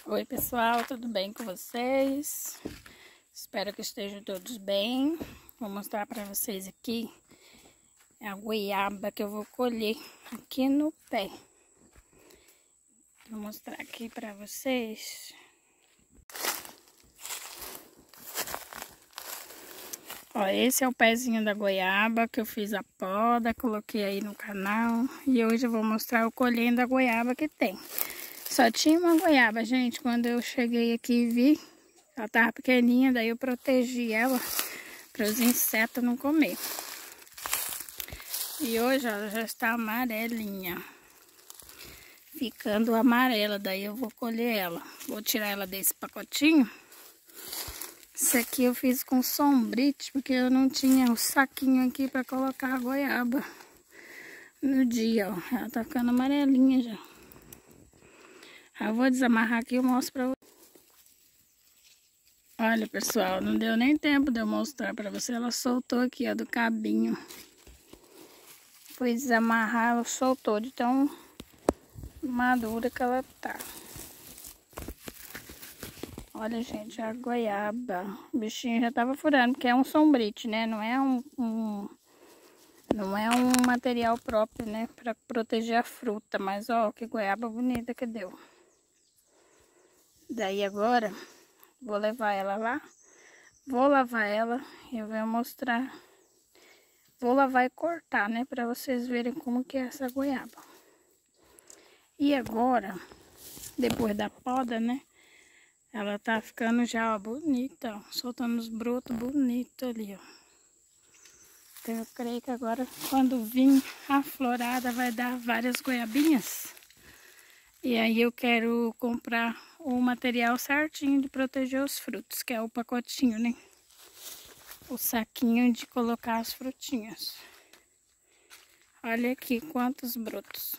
Oi pessoal, tudo bem com vocês? Espero que estejam todos bem. Vou mostrar para vocês aqui a goiaba que eu vou colher aqui no pé. Vou mostrar aqui para vocês. Ó, esse é o pezinho da goiaba que eu fiz a poda, coloquei aí no canal. E hoje eu vou mostrar o colhendo a goiaba que tem. Só tinha uma goiaba, gente, quando eu cheguei aqui e vi, ela tava pequenininha, daí eu protegi ela para os insetos não comer. E hoje ela já está amarelinha, ficando amarela, daí eu vou colher ela. Vou tirar ela desse pacotinho. Esse aqui eu fiz com sombrite, porque eu não tinha o saquinho aqui para colocar a goiaba no dia, ó. Ela tá ficando amarelinha já. Eu vou desamarrar aqui e eu mostro pra vocês. Olha, pessoal, não deu nem tempo de eu mostrar pra você. Ela soltou aqui, ó, do cabinho. Fui desamarrar, ela soltou de tão madura que ela tá. Olha, gente, a goiaba. O bichinho já tava furando, porque é um sombrite, né? Não é não é um material próprio, né? Pra proteger a fruta. Mas, ó, que goiaba bonita que deu. Daí agora, vou levar ela lá, vou lavar ela e eu vou mostrar. Vou lavar e cortar, né, pra vocês verem como que é essa goiaba. E agora, depois da poda, né, ela tá ficando já, ó, bonita, ó, soltando os brotos bonitos ali, ó. Então eu creio que agora, quando vir a florada, vai dar várias goiabinhas. E aí eu quero comprar o material certinho de proteger os frutos, que é o pacotinho, né? O saquinho de colocar as frutinhas. Olha aqui quantos brotos.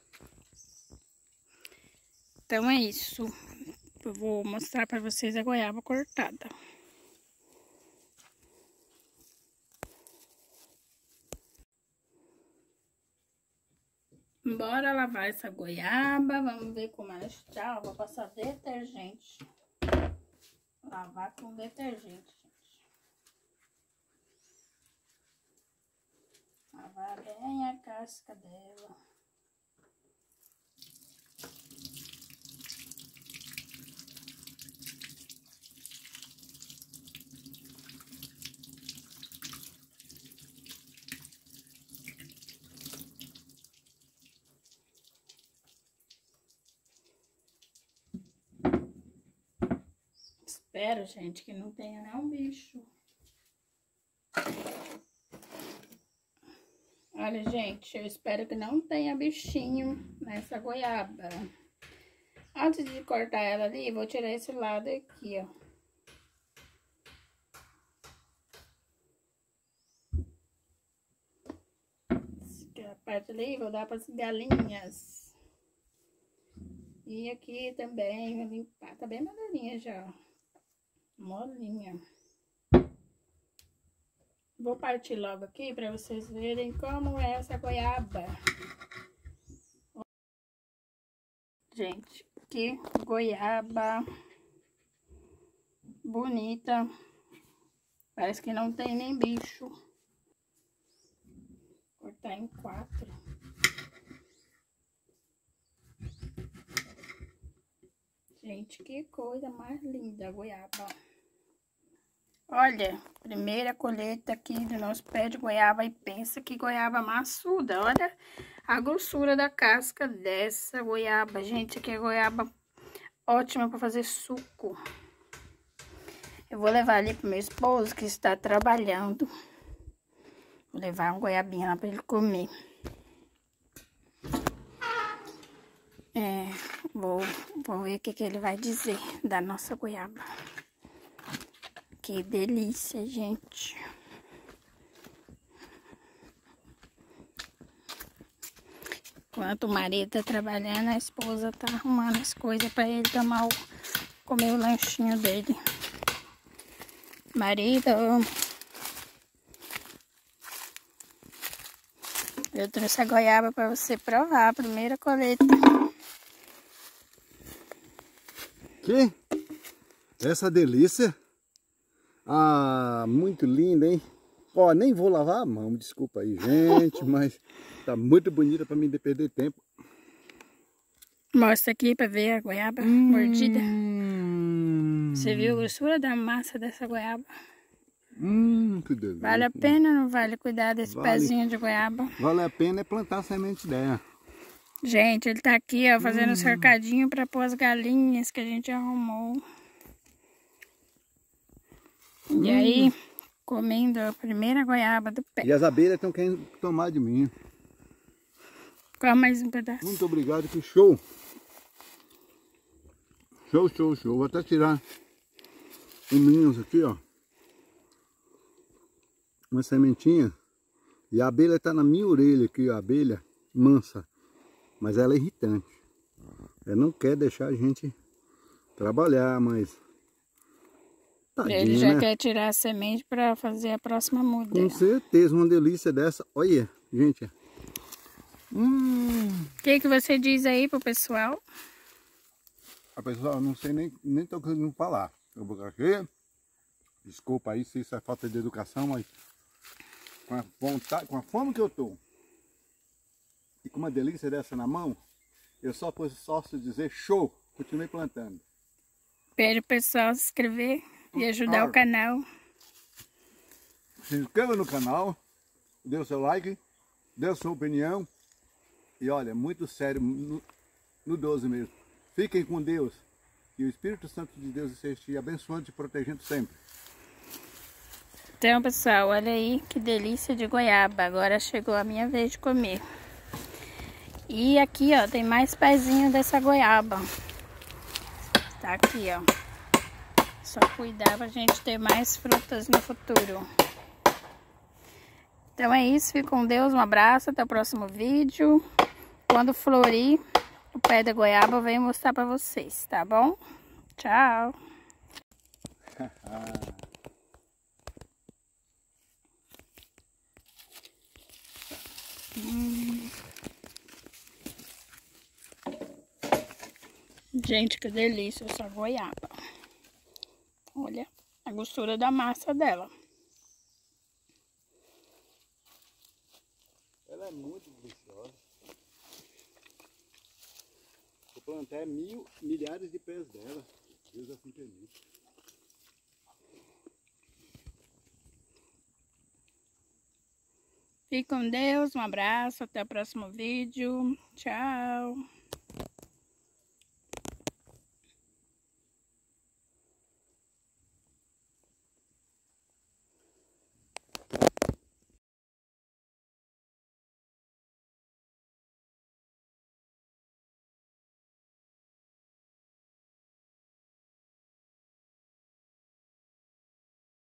Então é isso. Eu vou mostrar para vocês a goiaba cortada. Bora lavar essa goiaba. Vamos ver como ela está. Vou passar detergente. Lavar com detergente, gente. Lavar bem a casca dela. Espero, gente, que não tenha nenhum bicho. Olha, gente, eu espero que não tenha bichinho nessa goiaba. Antes de cortar ela ali, vou tirar esse lado aqui, ó. Essa parte ali vou dar para as galinhas. E aqui também vou limpar. Tá bem molinha já, ó. Molinha. Vou partir logo aqui para vocês verem como é essa goiaba. Gente, que goiaba bonita. Parece que não tem nem bicho. Vou cortar em 4. Gente, que coisa mais linda a goiaba. Olha, primeira colheita aqui do nosso pé de goiaba e pensa que goiaba maçuda. Olha a grossura da casca dessa goiaba. Gente, aqui é goiaba ótima para fazer suco. Eu vou levar ali pro meu esposo que está trabalhando. Vou levar uma goiabinha lá para ele comer. Vou ver o que ele vai dizer da nossa goiaba. Que delícia, gente. Enquanto o marido tá trabalhando, a esposa tá arrumando as coisas para ele comer o lanchinho dele. Marido, eu trouxe a goiaba para você provar, a primeira colheita. aqui. Essa delícia. Ah, muito linda, hein? Ó, nem vou lavar a mão, desculpa aí, gente, mas tá muito bonita para mim de perder tempo. Mostra aqui para ver a goiaba mordida. Você viu a grossura da massa dessa goiaba? Que delícia. Vale a pena ou não vale cuidar desse pezinho de goiaba? Vale a pena é plantar a semente dela. Gente, ele tá aqui, ó, fazendo cercadinho para pôr as galinhas que a gente arrumou. E aí, comendo a primeira goiaba do pé. E as abelhas estão querendo tomar de mim. Qual mais um pedaço? Muito obrigado, que show. Show, show, show. Vou até tirar os meninos aqui, ó. Uma sementinha. E a abelha tá na minha orelha aqui, a abelha mansa. Mas ela é irritante. Ela não quer deixar a gente trabalhar, mas... Tadinha, ele já né? quer tirar a semente para fazer a próxima muda. Com certeza, uma delícia dessa. Olha, gente. O que você diz aí pro pessoal? A pessoa, não sei nem tô conseguindo falar. Eu vou aqui. Desculpa aí se isso é falta de educação, mas com a vontade, com a fome que eu tô e com uma delícia dessa na mão, eu só posso dizer show. Continue plantando. Pede o pessoal se inscrever e ajudar o canal. Se inscreva no canal, dê o seu like, dê a sua opinião. E olha, muito sério, no 12 mesmo. Fiquem com Deus. E o Espírito Santo de Deus esteja te abençoando e te protegendo sempre. Então, pessoal, olha aí que delícia de goiaba. Agora chegou a minha vez de comer. E aqui, ó, tem mais pezinho dessa goiaba. Tá aqui, ó. Só cuidar pra gente ter mais frutas no futuro. Então é isso, fique com Deus, um abraço, até o próximo vídeo. Quando florir o pé da goiaba, eu venho mostrar pra vocês, tá bom? Tchau! Gente, que delícia essa goiaba. Olha a grossura da massa dela. Ela é muito deliciosa. Vou plantar milhares de pés dela. Deus assim permite. Fique com Deus, um abraço, até o próximo vídeo. Tchau!